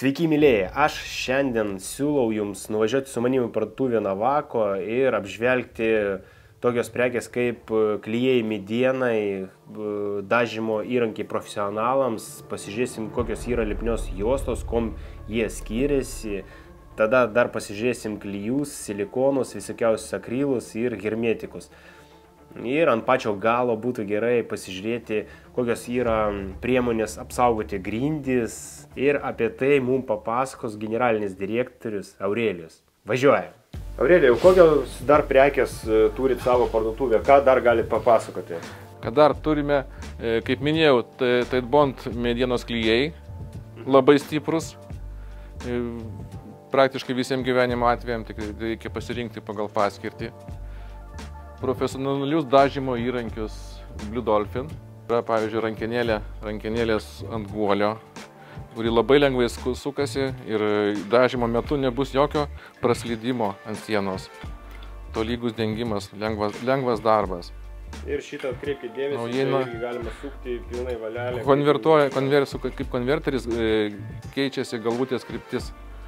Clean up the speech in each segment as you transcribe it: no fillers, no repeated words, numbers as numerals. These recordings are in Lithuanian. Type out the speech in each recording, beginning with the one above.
Sveiki, mylėjai. Aš šiandien siūlau jums nuvažiuoti su manimi į parduotuvę Navako ir apžvelgti tokios prekės kaip klijai medienai, dažymo įrankiai profesionalams. Pasižiūrėsim, kokios yra lipnios juostos, kom jie skiriasi. Tada dar pasižiūrėsim klijus, silikonus, visokiausius akrylus ir hermetikus. Ir ant pačio galo būtų gerai pasižiūrėti, kokios yra priemonės apsaugoti grindis, ir apie tai mums papasakos generalinis direktorius Aurelijus. Važiuojam. Aurelijau, kokios dar prekės turit savo parduotuvę, ką dar galite papasakoti? Kad dar turime, kaip minėjau, Tide Bond medienos klijai, labai stiprus, praktiškai visiems gyvenimo atvejams, tik reikia pasirinkti pagal paskirtį. Profesionalius dažymo įrankius Blue Dolphin. Yra, pavyzdžiui, rankenėlės ant guolio, kuri labai lengvai sukasi ir dažymo metu nebus jokio praslydimo ant sienos. Tolygus dengimas, lengvas darbas. Ir šitą atkreipkite dėmesį, irgi galima sukti pilnai valelę. Kaip konverteris keičiasi galvutės kryptis.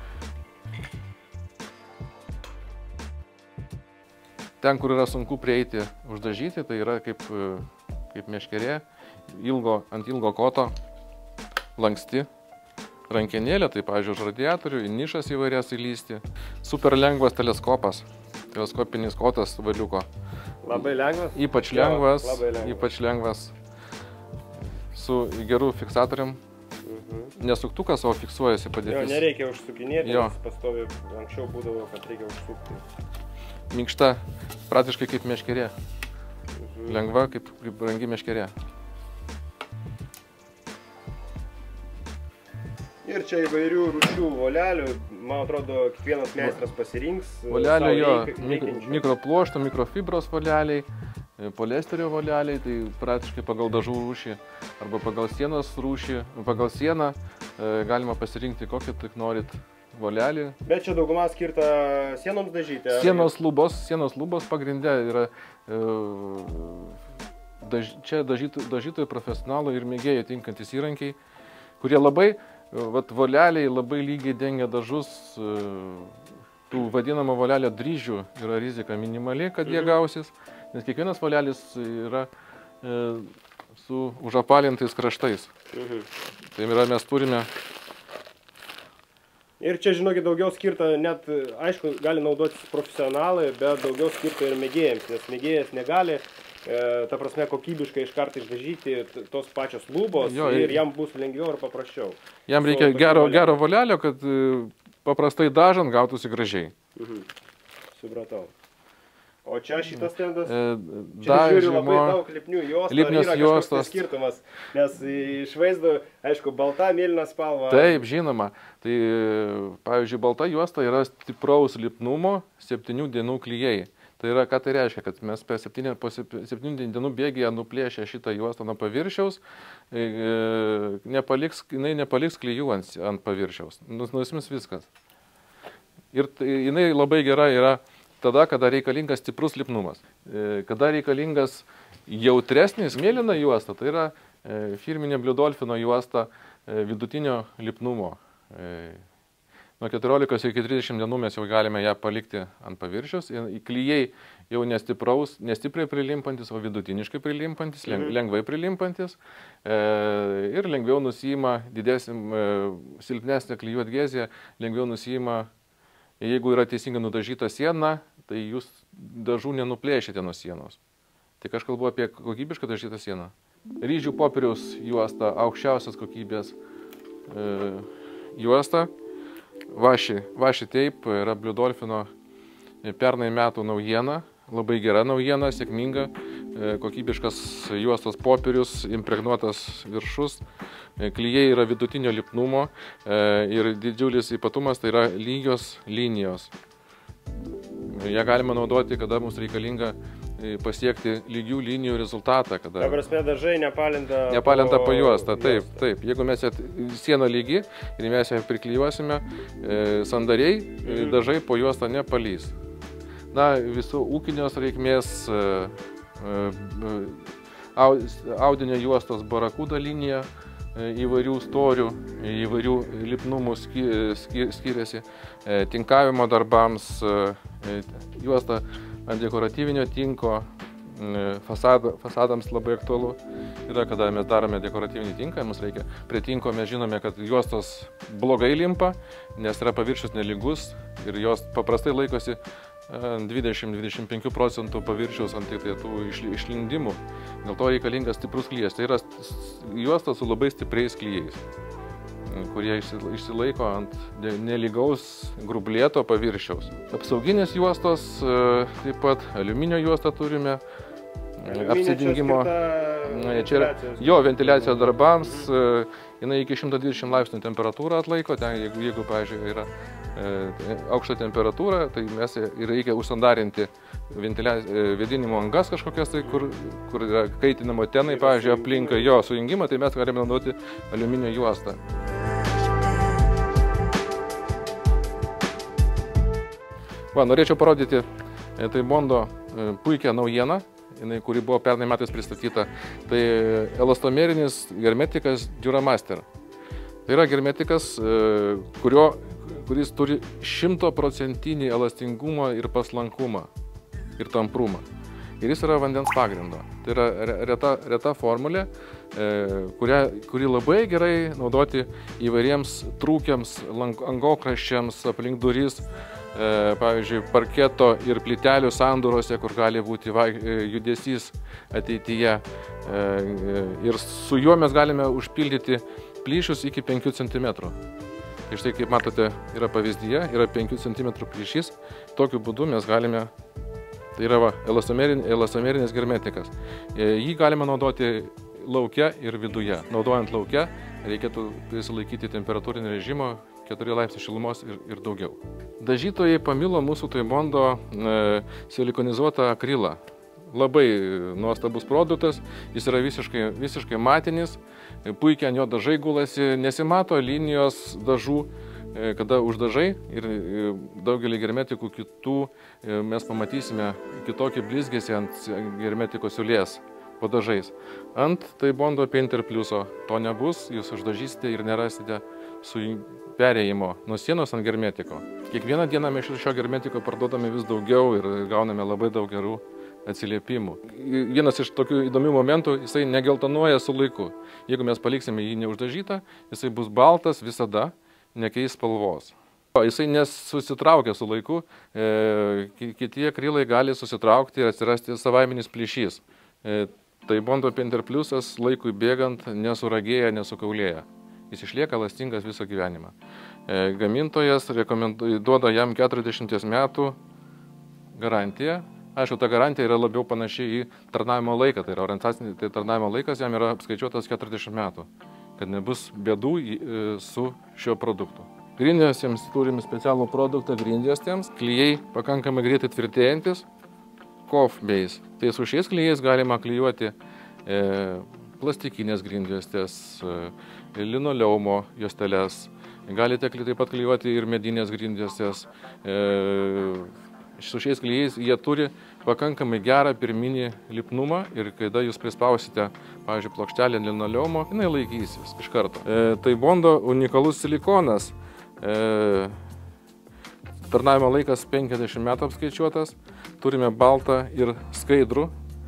Ten, kur yra sunku prieiti uždažyti, tai yra kaip meškerė, ant ilgo koto, lanksti rankenėlė, tai pavyzdžiui, už radiatorių, į nišas įvairias įlysti. Super lengvas teleskopinis kotas valiuko. Labai lengvas? Ypač lengvas, su geru fiksatorium. Nesuktukas, o fiksuojasi padėtis. Jo, nereikia užsukinėti, nes pastovi anksčiau būdavo, kad reikia užsukti. Minkšta, praktiškai kaip meškerė. Lengva, kaip brangi meškerė. Ir čia įvairių rūšių volelių, man atrodo, kiekvienas meistras pasirinks. Volelių jo, mikropluošto, mikrofibros voleliai, poliesterio voleliai, tai praktiškai pagal dažų rūšį arba pagal sienos rūšį, pagal sieną galima pasirinkti kokį tik norit volelį. Bet čia dauguma skirta sienoms dažyti? Sienos lubos pagrinde yra čia dažytojų profesionalų ir mėgėjų tinkantis įrankiai, kurie labai, voleliai labai lygiai dengia dažus. Tų vadinamo volelio dryžių yra rizika minimali, kad jie gausis, nes kiekvienas volelis yra su užapalintais kraštais. Tai yra, mes turime. Ir čia, žinokit, daugiau skirta, net, aišku, gali naudotis profesionalai, bet daugiau skirta ir mėgėjams, nes mėgėjas negali, ta prasme, kokybiškai iš karto išdažyti tos pačios lubos ir jam bus lengviau ir paprasčiau. Jam reikia gero volelio, kad paprastai dažant gautųsi gražiai. Supratau. O čia šitas stendas, čia žiūriu labai daug lipnių juostų, ar yra kažkoks skirtumas, nes iš vaizdo, aišku, balta, mėlyna spalva. Taip, žinoma. Tai, pavyzdžiui, balta juosta yra stipraus lipnumo 7 dienų klijai. Tai yra, ką tai reiškia, kad mes po 7 dienų bėgyje nuplėšę šitą juostą nuo paviršiaus, jinai nepaliks klijų ant paviršiaus, nusimis viskas. Ir jinai labai gera yra tada, kada reikalingas stiprus lipnumas. Kada reikalingas jautresnis mėlyna juosta, tai yra firminė Blue Dolphino juosta vidutinio lipnumo. Nuo 14 iki 30 dienų mes jau galime ją palikti ant paviršiaus. Klijai jau nestipriai prilimpantis, o vidutiniškai prilimpantis, lengvai prilimpantis. Ir lengviau nusijima silpnesnė klijų adhezija, lengviau nusijima. Jeigu yra teisingai nudažyta siena, tai jūs dažų nenuplėšite nuo sienos. Tik aš kalbu apie kokybišką dažytą sieną. Ryžių popieriaus juosta, aukščiausios kokybės juosta. Vaši Tape yra Blue Dolphino pernai metų naujiena. Labai gera naujiena, sėkminga. Kokybiškas juostos popierius, impregnuotas viršus. Klijai yra vidutinio lipnumo ir didžiulis ypatumas tai yra lygios linijos. Ją galima naudoti, kada mums reikalinga pasiekti lygių linijų rezultatą. Ta prasme, dažai nepalinta pajuosta. Taip. Jeigu mes siena lygi ir mes ją priklijuosime sandariai, dažai po juostą nepalys. Na, visų ūkinios reikmės audinio juostos barakuda linija, įvairių storių, įvairių lipnumų skiriasi, tinkavimo darbams, juosta ant dekoratyvinio tinko, fasadams labai aktualu yra, kada mes darome dekoratyvinį tinką, mums reikia prie tinko, mes žinome, kad juostos blogai limpa, nes yra paviršius nelygus ir jos paprastai laikosi 20–25% paviršiaus ant tų išlindimų. Dėl to reikalingas stiprus klyjas. Tai yra juosta su labai stipriais klyjais, kurie išsilaiko ant nelygaus grublėto paviršiaus. Apsauginės juostos, taip pat aliuminio juostą turime, apsidengimo. Čia yra jo ventiliacijos darbams, jinai iki 120 laipsnių temperatūrą atlaiko, ten jeigu pavyzdžiui, yra aukšta temperatūra, tai mes reikia užsandarinti vėdinimo angas kažkokias, tai, kur yra kaitinamo tenai, pavyzdžiui, aplinka jo sujungimą, tai mes galime naudoti aliuminio juostą. Norėčiau parodyti Taibondo puikią naujieną, kuri buvo pernai metais pristatyta. Tai elastomerinis hermetikas Duramaster. Tai yra hermetikas, kuris turi 100% elastingumą ir paslankumą ir tamprumą. Ir jis yra vandens pagrindo. Tai yra reta formulė, kuri labai gerai naudoti įvairiems trūkiams, angokraščiams, aplink duris, pavyzdžiui, parketo ir plytelių sandūrose, kur gali būti judesys ateityje. Ir su juo mes galime užpildyti plyšius iki 5 cm. Tai štai, kaip matote, yra pavyzdyje, yra 5 cm plyšys. Tokiu būdu mes galime, tai yra elastomerinis hermetikas. Jį galima naudoti lauke ir viduje. Naudojant lauke reikėtų prisilaikyti temperatūrinio režimo 4 laipsnių šilumos ir daugiau. Dažytojai pamilo mūsų Taibondo silikonizuotą akrilą. Labai nuostabus produktas, jis yra visiškai matinis, puikiai ant jo dažai gulasi, nesimato linijos dažų, kada uždažai ir daugelį hermetikų kitų mes pamatysime kitokį blizgesį ant hermetiko siūlės po dažais. Ant Taibondo Painter Pluso to nebus, jūs uždažysite ir nerasite perėjimo nuo sienos ant hermetiko. Kiekvieną dieną mes šio hermetiko parduodame vis daugiau ir gauname labai daug gerų atsiliepimų. Vienas iš tokių įdomių momentų, jisai negeltonuoja su laiku. Jeigu mes paliksime jį neuždažytą, jisai bus baltas visada, nekeis spalvos. Jisai nesusitraukia su laiku, kiti akrilai gali susitraukti ir atsirasti savaiminis plyšys. Taibondo Painter Plusas laikui bėgant nesuragėja, nesukaulėja. Jis išlieka elastingas visą gyvenimą. Gamintojas duoda jam 40 metų garantiją. Aišku, ta garantija yra labiau panaši į tarnavimo laiką, tai yra orientacinis tarnavimo laikas jam yra apskaičiuotas 40 metų, kad nebus bėdų su šiuo produktu. Grindjuostėms turime specialų produktą grindjuostėms, klijai pakankamai greitai tvirtėjantis, Cough Base. Tai su šiais klijais galima klijuoti plastikinės grindjuostės, linoleumo juosteles, galite taip pat klijuoti ir medinės grindjuostės. Su šiais klijais jie turi pakankamai gerą pirminį lipnumą ir kada jūs prispausite, pavyzdžiui, plokštelę linoleumo, jinai laikysis iš karto. Taibondo unikalus silikonas, tarnavimo laikas 50 metų apskaičiuotas, turime baltą ir skaidrų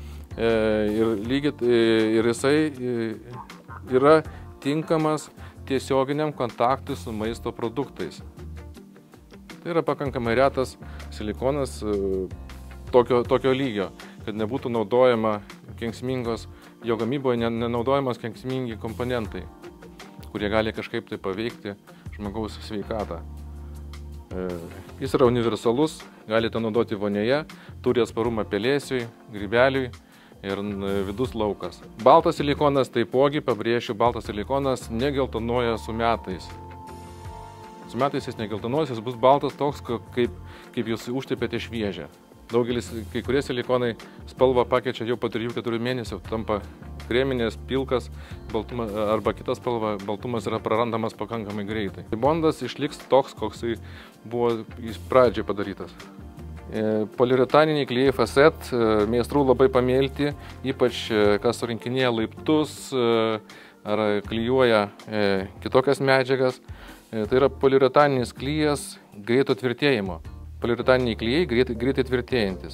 ir jisai yra tinkamas tiesioginiam kontaktui su maisto produktais. Tai yra pakankamai retas silikonas tokio lygio, kad nebūtų naudojama kenksmingos, jo gamyboje nenaudojamas kenksmingi komponentai, kurie gali kažkaip tai paveikti žmogaus sveikatą. Jis yra universalus, galite naudoti vonioje, turi atsparumą pelėsiui, grybeliui ir vidus laukas. Baltas silikonas taipogi, pabrėšiu, baltas silikonas negeltonuoja su metais. Su metais jis negeltonuos, jis bus baltas toks, kaip jūs užtepėte šviežią. Kai kurie silikonai spalvą pakeičia jau po 3–4 mėnesių, tampa kreminės, pilkas, arba kita spalva, baltumas yra prarandamas pakankamai greitai. Taibondas išliks toks, koks buvo pradžiai padarytas. Poliuretaniniai klijai Facet meistrų labai pamėlti, ypač kas surinkinėja laiptus ar klijuoja kitokias medžiagas. Tai yra poliuretaninis klyjas greito tvirtėjimo. Poliuretaniniai klijai greitai tvirtėjantis.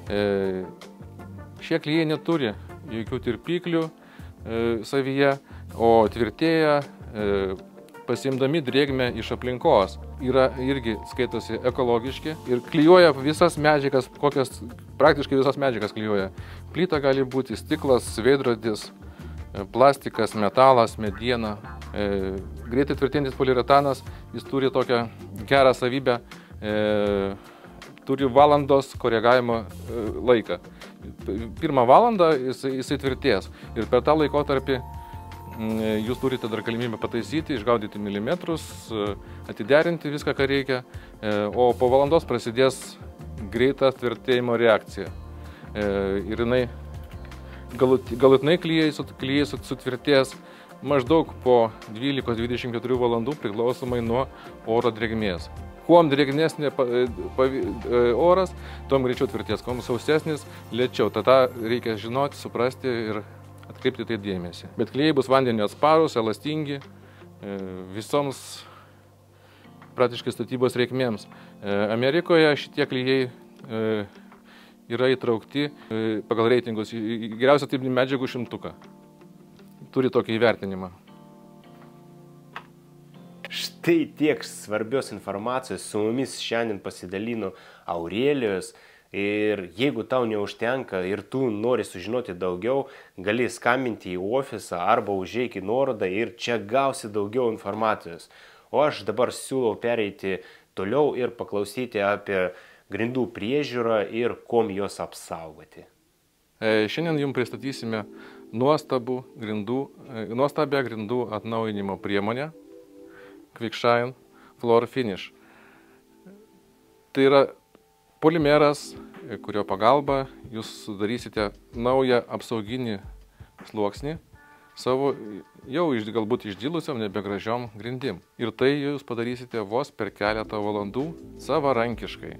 Šie klijai neturi jokių tirpiklių savyje, o tvirtėja pasiimdami drėgmę iš aplinkos. Yra irgi skaitosi ekologiški ir klijuoja visas medžiagas, praktiškai visas medžiagas klijuoja. Plyta gali būti stiklas, veidrodis, plastikas, metalas, mediena. Greitai tvirtėjantis poliuretanas, jis turi tokią gerą savybę, turi valandos koregavimo laiką. Pirmą valandą jisai tvirtės ir per tą laikotarpį jūs turite dar galimybę pataisyti, išgaudyti milimetrus, atiderinti viską, ką reikia, o po valandos prasidės greita tvirtėjimo reakcija. Ir jinai galutinai klijai sutvirtės maždaug po 12-24 valandų priklausomai nuo oro drėgmės. Kuom drėgnesnė oras, tom greičiau tvirtės, kuom sausesnis, lėčiau. Tada reikia žinoti, suprasti ir atkreipti tai dėmesį. Bet klijai bus vandenio atsparūs, elastingi visoms praktiškai statybos reikmėms. Amerikoje šitie klijai yra įtraukti pagal reitingus geriausią statybinių medžiagų 100. Turi tokį įvertinimą. Štai tiek svarbios informacijos su mumis šiandien pasidalino Aurelijus. Ir jeigu tau neužtenka ir tu nori sužinoti daugiau, gali skambinti į ofisą arba užeik į nuorodą ir čia gausi daugiau informacijos. O aš dabar siūlau pereiti toliau ir paklausyti apie grindų priežiūrą ir kuom juos apsaugoti. Šiandien jums pristatysime nuostabią grindų atnaujinimo priemonę Quickshine Floor Finish. Tai yra polimeras, kurio pagalba jūs sudarysite naują apsauginį sluoksnį savo jau galbūt išdilusiom, nebegražiom grindim. Ir tai jūs padarysite vos per keletą valandų savarankiškai.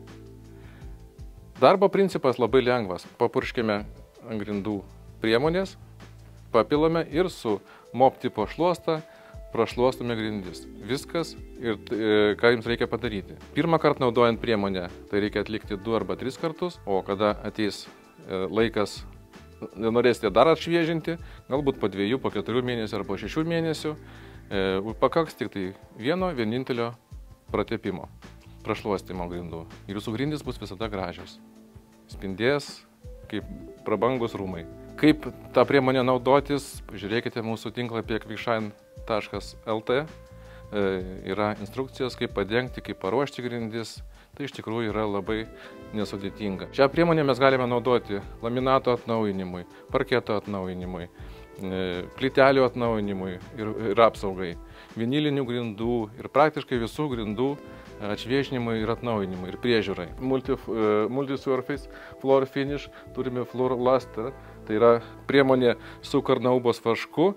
Darbo principas labai lengvas. Papurškime ant grindų priemonės, papilame ir su mop tipo šluosta prašluostame grindis. Viskas, ir ką jums reikia padaryti. Pirmą kartą naudojant priemonę, tai reikia atlikti 2 arba 3 kartus, o kada ateis laikas, norėsite dar atšviežinti, galbūt po 2, po 4 mėnesių arba 6 mėnesių, pakaks tik tai vienintelio pratepimo, prašluostimo grindų. Ir jūsų grindys bus visada gražios. Spindės kaip prabangus rūmai. Kaip tą priemonę naudotis, pažiūrėkite mūsų tinklapyje quickshine.lt. Yra instrukcijos, kaip padengti, kaip paruošti grindis. Tai iš tikrųjų yra labai nesudėtinga. Šią priemonę mes galime naudoti laminato atnaujinimui, parketo atnaujinimui, plytelių atnaujinimui ir apsaugai, vinilinių grindų ir praktiškai visų grindų atšviežinimui ir atnaujinimui ir priežiūrai. Multi-surface Floor Finish turime Floor Luster, tai yra priemonė su karnaubos vašku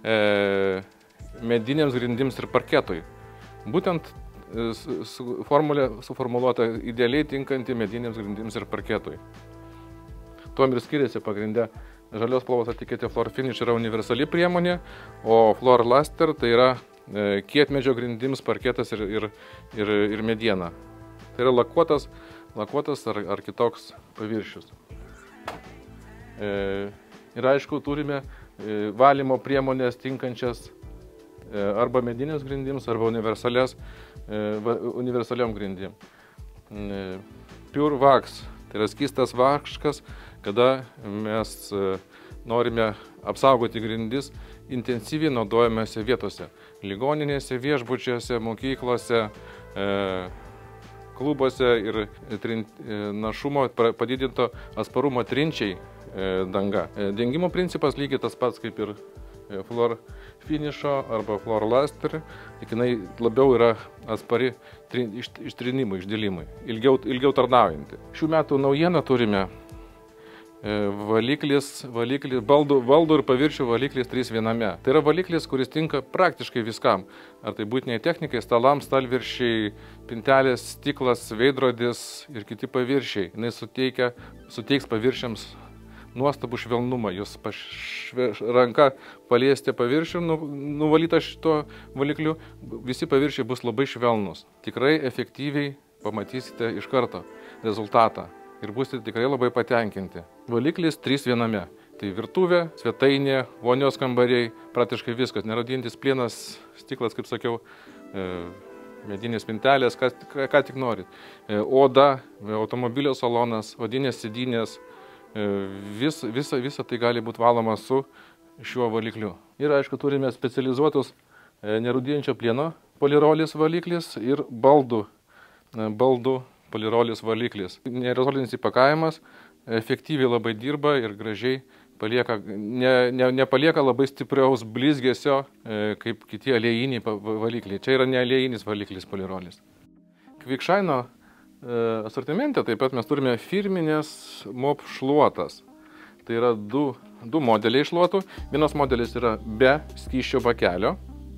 medinėms grindims ir parketui. Būtent suformuluota idealiai tinkanti medinėms grindims ir parketui. Tuom ir skiriasi pagrinde. Žalios spalvos etiketė Floor Finish yra universali priemonė, o Floor Luster tai yra kietmedžio grindims, parketas ir mediena. Tai yra lakuotas ar kitoks paviršius. Ir aišku, turime valymo priemonės tinkančias arba medinės grindims, arba universaliom grindim. Pure Wax, tai yra skystas vaškas, kada mes norime apsaugoti grindis, intensyviai naudojamėse vietose. Ligoninėse, viešbučiuose, mokyklose, klubuose ir našumo padidinto atsparumo trinčiai danga. Dengimo principas lygiai tas pats kaip ir Floor Finisho arba Floor Luster, tik jinai labiau yra atspari ištrinimui, išdilimui, ilgiau tarnaujanti. Šių metų naujieną turime baldų ir paviršių valiklis 3-1. Tai yra valiklis, kuris tinka praktiškai viskam. Ar tai būtiniai technikai, stalams, stalviršiai, pintelės, stiklas, veidrodis ir kiti paviršiai. Jis suteiks paviršiams nuostabų švelnumą. Jūs ranka paliesite paviršių nuvalytą šito valikliu, visi paviršiai bus labai švelnus. Tikrai efektyviai pamatysite iš karto rezultatą ir būsite tikrai labai patenkinti. Valiklis 3 viename. Tai virtuvė, svetainė, vonios kambariai, praktiškai viskas. Neradijantis plienas, stiklas, kaip sakiau, medinės spintelės, ką tik norit. Oda, automobilio salonas, odinės sėdynės, visa tai gali būti valoma su šiuo valikliu. Ir aišku, turime specializuotus nerūdijančio plieno polirolis valiklis ir baldų polirolis valiklis. Nerezolinis įpakavimas efektyviai labai dirba ir gražiai palieka, nepalieka labai stipriaus blizgesio kaip kiti aliejiniai valikliai. Čia yra ne aliejinis valiklis polirolis. Quickshine asortimente taip pat mes turime firminės mop šluotas. Tai yra du modeliai šluotų. Vienas modelis yra be skysčio bakelio.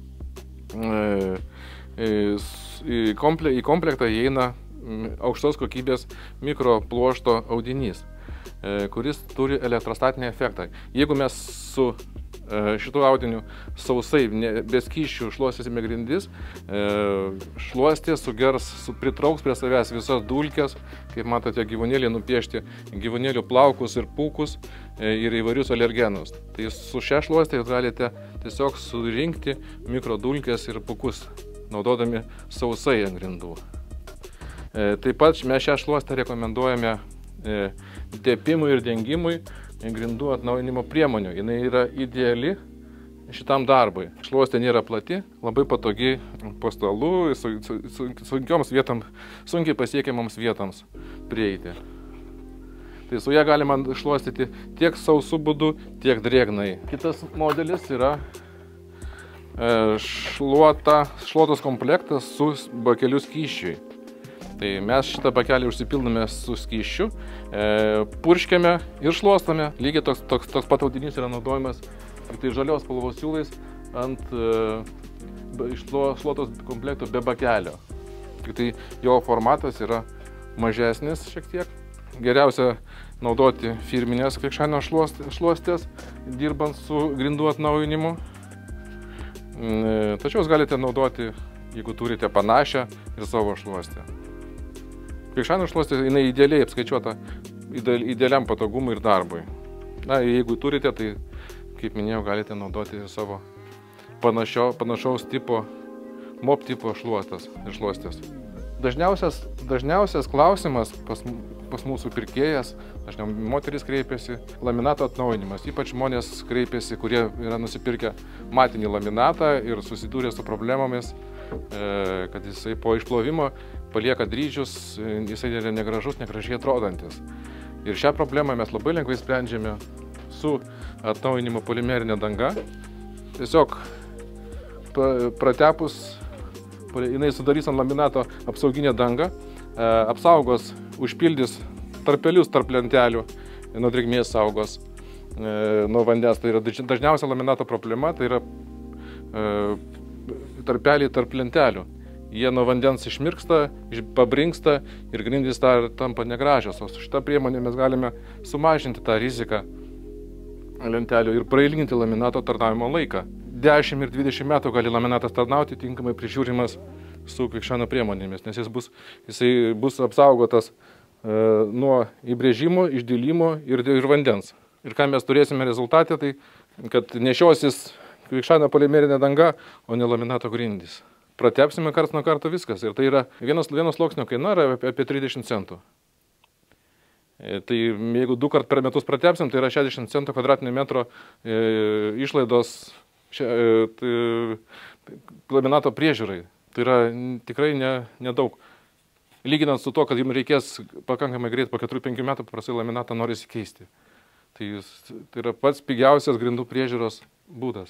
Į komplektą įeina aukštos kokybės mikropluošto audinys, kuris turi elektrostatinį efektą. Jeigu mes su šitų audinių sausai, be skysčių šluostysime grindis, šluostė sugers, pritrauks prie savęs visas dulkes, kaip matote gyvūnėlį nupiešti, gyvūnėlių plaukus ir pūkus ir įvairius alergenus. Tai su šia šluostė jūs galite tiesiog surinkti mikrodulkes ir pūkus, naudodami sausai ant grindų. Taip pat mes šią šluostę rekomenduojame tepimui ir dengimui grindų atnaujinimo priemonių. Jis yra ideali šitam darbui. Šluostė nėra plati, labai patogi po stalu, sunkiai pasiekiamams vietoms prieiti. Tai su ją galima šluostyti tiek sausų būdu, tiek drėgnai. Kitas modelis yra šluotos komplektas su bakeliu skysčiui. Tai mes šitą bakelį užsipildome su skysčiu, purškiame ir šluostame. Lygiai toks pat audinys yra naudojamas tik tai žalios spalvos siūlais ant šluotos komplekto be bakelio. Tik tai jo formatas yra mažesnis šiek tiek. Geriausia naudoti firminės Quickshine šluostės, dirbant su grindų atnaujinimu. Tačiau jūs galite naudoti, jeigu turite panašią ir savo šluostę. Quickshine šluostė, jinai idealiai apskaičiuota idealiam patogumui ir darbui. Na, jeigu turite, tai, kaip minėjau, galite naudoti savo panašaus tipo, mop tipo šluostės. Dažniausias klausimas pas mūsų pirkėjas, dažniau moteris kreipiasi, laminato atnaujinimas. Ypač žmonės kreipiasi, kurie yra nusipirkę matinį laminatą ir susidūrė su problemomis, kad jisai po išplovimo palieka dryžius, jisai yra negražus, negražiai atrodantis. Ir šią problemą mes labai lengvai sprendžiame su atnaujinimo polimerinė danga. Tiesiog pratepus, jinai sudarys ant laminato apsauginę dangą, apsaugos, užpildys tarpelius tarp lentelių, nuo drėgmės saugos, nuo vandens. Tai yra dažniausia laminato problema, tai yra tarpeliai tarp lentelių. Jie nuo vandens išmirksta, pabrinksta ir grindys tampa negražios. O su šitą priemonę mes galime sumažinti tą riziką lentelių ir prailginti laminato tarnavimo laiką. 10 ir 20 metų gali laminatas tarnauti tinkamai prižiūrimas su Quickshine priemonėmis, nes jisai bus apsaugotas nuo įbrėžimo, išdilimo ir vandens. Ir ką mes turėsime rezultatę, tai kad nešiosis Quickshine polimerinė danga, o ne laminato grindys. Pratepsime karts nuo karto viskas. Ir tai yra vienas sluoksnio kaina yra apie 30 centų. Tai jeigu 2 kart per metus pratepsim, tai yra 60 centų kvadratinio metro išlaidos laminato priežiūrai. Tai yra tikrai nedaug. Lyginant su to, kad jums reikės pakankamai greit po 4-5 metų paprastai laminatą norisi keisti. Tai yra pats pigiausias grindų priežiūros būdas.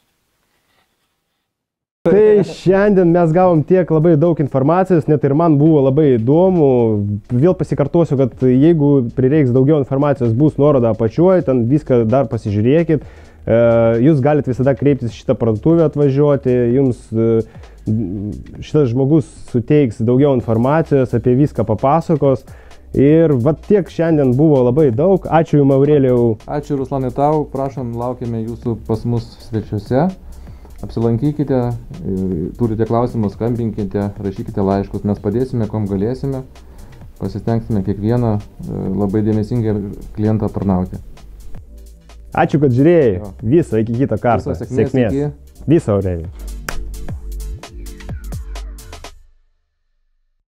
Tai šiandien mes gavom tiek labai daug informacijos, net ir man buvo labai įdomu. Vėl pasikartosiu, kad jeigu prireiks daugiau informacijos, bus nuoroda apačioje, ten viską dar pasižiūrėkit. Jūs galite visada kreiptis šitą parduotuvę atvažiuoti, jums šitas žmogus suteiks daugiau informacijos, apie viską papasakos. Ir va tiek šiandien buvo labai daug. Ačiū Jums, Aurelijau. Ačiū Ruslanai tau, prašom, laukiame jūsų pas mus svečiuose. Apsilankykite, turite klausimus, skambinkite, rašykite laiškus, mes padėsime, kom galėsime. Pasistengsime kiekvieną labai dėmesingai klientą aptarnauti. Ačiū, kad žiūrėjai. Viso, iki kito karto. Sėkmės. Viso, Aurelijau.